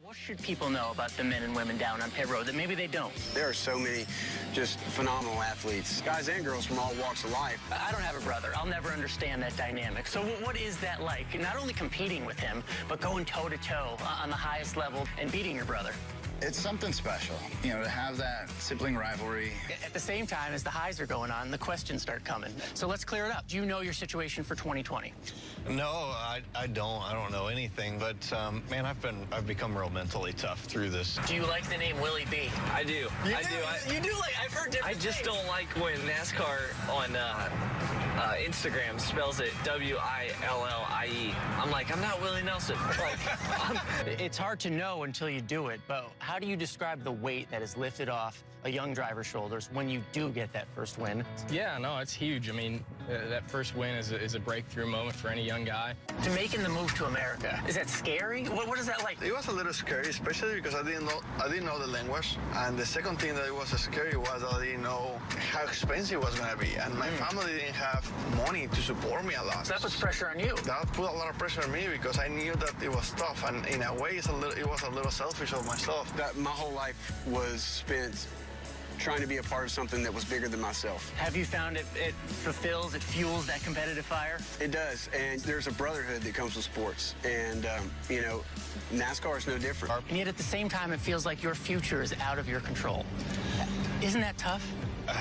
What should people know about the men and women down on pit road that maybe they don't? There are so many just phenomenal athletes, guys and girls from all walks of life. I don't have a brother. I'll never understand that dynamic. So what is that like? Not only competing with him, but going toe-to-toe on the highest level and beating your brother. It's something special, you know, to have that sibling rivalry. At the same time, as the highs are going on, the questions start coming. So let's clear it up. Do you know your situation for 2020? No, I don't know anything, but man, I've become real mentally tough through this. Do you like the name Willie B? I do. You do like, I've heard different I just things. don't like when NASCAR on Instagram spells it W-I-L-L-I-E. I'm like, I'm not Willie Nelson. It's hard to know until you do it, but how do you describe the weight that is lifted off a young driver's shoulders when you do get that first win? Yeah, no, it's huge. I mean, that first win is a breakthrough moment for any young guy. To making the move to America, is that scary? What is that like? It was a little scary, especially because I didn't know the language. And the second thing that it was scary was that I didn't know how expensive it was going to be. And my family didn't have money to support me a lot. So that puts pressure on you. That put a lot of pressure on me because I knew that it was tough. And in a way, it was a little selfish of myself. That my whole life was spent trying to be a part of something that was bigger than myself. Have you found it fulfills, it fuels that competitive fire? It does, and there's a brotherhood that comes with sports, and you know, NASCAR is no different. And yet at the same time, it feels like your future is out of your control. Isn't that tough?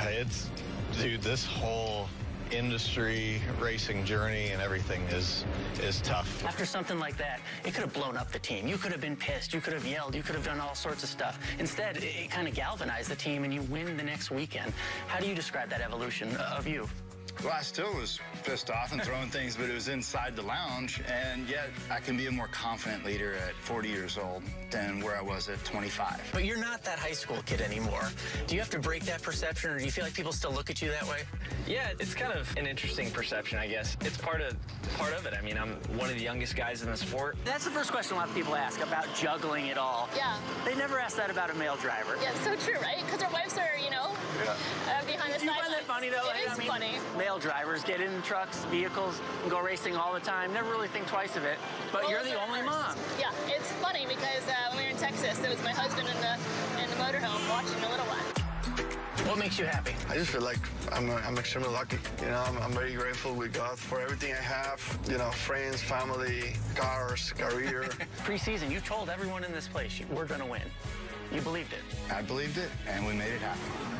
Dude, this whole industry, racing journey, and everything is tough. After something like that, it could have blown up the team. You could have been pissed. You could have yelled. You could have done all sorts of stuff. Instead, it kind of galvanized the team, and you win the next weekend. How do you describe that evolution of you? Well, I still was pissed off and throwing things, but it was inside the lounge, and yet I can be a more confident leader at 40 years old than where I was at 25. But you're not that high school kid anymore. Do you have to break that perception, or do you feel like people still look at you that way? Yeah, it's kind of an interesting perception, I guess. It's part of it. I mean, I'm one of the youngest guys in the sport. That's the first question a lot of people ask about juggling it all. Yeah. They never ask that about a male driver. Yeah, it's so true, right? Because our wives are, you know, behind the sidelines. You find that funny, though? It is funny. Male drivers get in trucks, vehicles, and go racing all the time. Never really think twice of it. But Well, you're the only mom. Yeah, it's funny because when we were in Texas, it was my husband in the motorhome watching the little one. What makes you happy? I just feel like I'm extremely lucky. You know, I'm very grateful with God for everything I have. You know, friends, family, cars, career. Pre-season, you told everyone in this place we're going to win. You believed it. I believed it, and we made it happen.